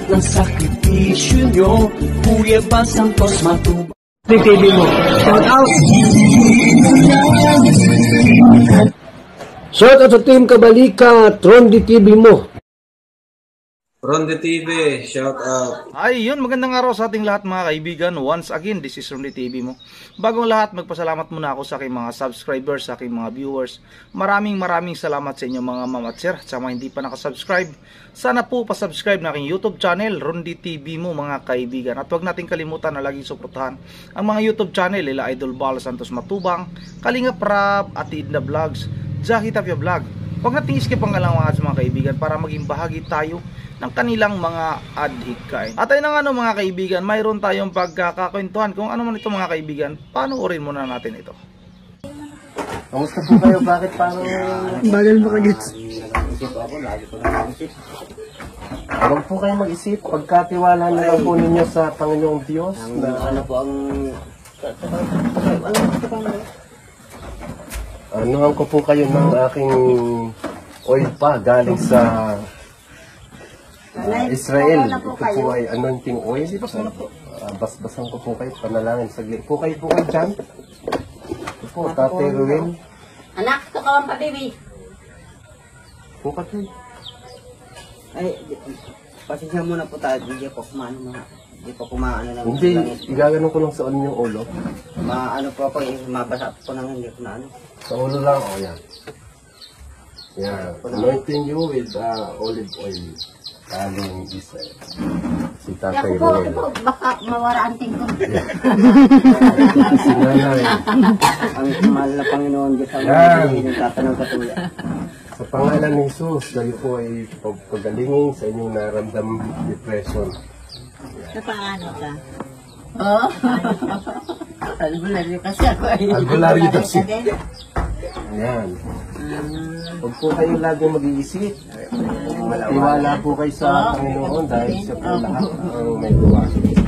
ng sakripisyo nyo, Kuya Bal Santos Matubang. TV mo. Shout out! Shout out sa Team Kabalika, Rondi TV mo. Rondi TV, shout out. Ay, yun, magandang araw sa ating lahat mga kaibigan. Once again, this is Rondi TV mo. Bagong lahat, magpasalamat muna ako sa aking mga subscribers, sa aking mga viewers. Maraming salamat sa inyo mga ma'am at sir. Sa mga hindi pa nakasubscribe, sana po pasubscribe na aking YouTube channel, Rondi TV mo mga kaibigan. At huwag natin kalimutan na laging suportahan ang mga YouTube channel nila Idol Bal Santos Matubang, Kalingap Rab, Ate Edna Vlogs, Jackie Tapia Vlog. Huwag natin iskip ang galang mga kaibigan para maging bahagi tayo ng kanilang mga adhikain. At ayun nga mga kaibigan, mayroon tayong pagkakakwentuhan. Kung ano man ito mga kaibigan, panoorin muna natin ito. Kamusta po kayo? Bakit parang... Bagal mo kagits. Nag-isip ako, lagi ko nag-isip. Huwag po kayo mag-isip, pagkatiwala na lang po ninyo sa Panginoong Diyos. Ano po ang... Anuhan ko po kayo ng aking oil pa galing sa Israel. Ito po ay anointing oil. Basbasan ko po kayo, panalangin saglit. Po kayo dyan. Ito po, Tate Ruel. Anak, ito ka lang pa, baby. Po kayo. Ay, pasensya muna po tayo. Hindi po kumaano lang. Hindi, igaganon ko lang sa ulo yung ulo. Maano po ako, mabasa po nang hindi ko na ano. Sa ulo lang, o yan. Yan, anointing you with olive oil. Galing Israel. Si Tatay Ruel. Ako po, baka mawaranting ko. Si Nanay. Ang mahal na Panginoon Diyos ang tatanong katuya. Sa pangalan ni Jesus, kayo po ay pagpagalingin sa inyong naramdam depression. Sa paano ka? Oo. Albularyo kasi ako ay. Albularyo kasi. Ayan. Huwag po kayo lagi mag-iisip. Tiwala po kayo sa Panginoon dahil siya po lahat ang may gawa.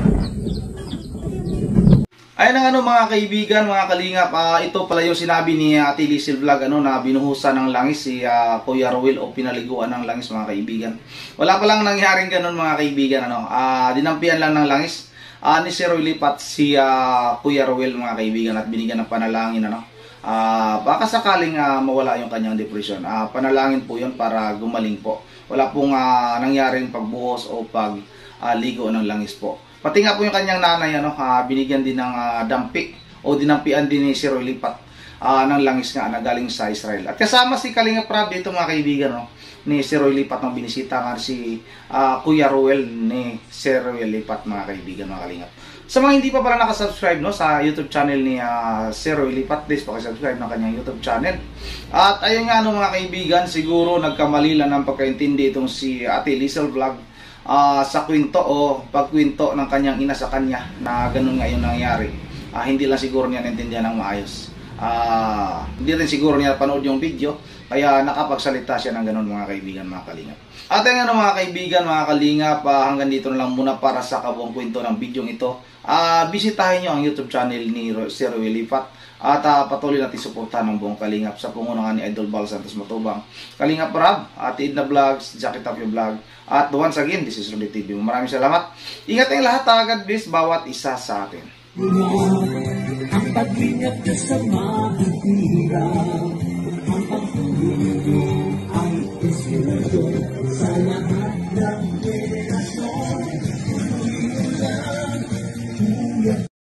Ayun ang mga kaibigan, mga kalingap, ito pala yung sinabi ni Ate Lizel Vlog na binuhusan ng langis si Kuya Ruel o pinaliguan ng langis mga kaibigan. Wala pa lang nangyaring ganun mga kaibigan, dinampian lang ng langis ni Sir Lipat si Kuya Ruel mga kaibigan at binigyan ng panalangin baka sakaling mawala yung kanyang depression. Panalangin po yun para gumaling po. Wala pong nangyaring pagbuhos o pagligo ng langis po. Pati nga po yung kanyang nanay, binigyan din ng dampi o dinampian din ni Sir Lipat ng langis nga na galing sa Israel. At kasama si Kalingap Rab dito mga kaibigan, ni Sir Lipat nang binisita nga si Kuya Ruel ni Sir Lipat mga kaibigan, mga Kalingap. Sa mga hindi pa pala nakasubscribe sa YouTube channel ni Sir Lipat, please pakisubscribe ng kanyang YouTube channel. At ayun nga mga kaibigan, siguro nagkamali lang ng pagkaintindi itong si Ate Lizel Vlog sa kwento o pagkwento ng kanyang ina sa kanya na ganun nga yung nangyari. Hindi lang siguro niya naintindihan ng maayos. Hindi rin siguro niya panood yung video, kaya nakapagsalita siya ng ganun mga kaibigan, mga kalingap. At ayun mga kaibigan, mga kalingap, hanggang dito na lang muna para sa kabuang kwento ng video ito. Bisitahin nyo ang YouTube channel ni Sir Lipat at patuloy natin suportahan ng buong kalingap sa pungunangan ni Idol Bal Santos Matubang, Kalingap Rab, Ate Edna Vlogs, Jackie Tapia Vlog. At once again, this is Rondi TV. Maraming salamat. Ingat ang lahat, God bless bawat isa sa atin. Ang pag-ingat ka sa mga hirap, ang pagtulong ay inspirasyon sa lahat ng generasyon.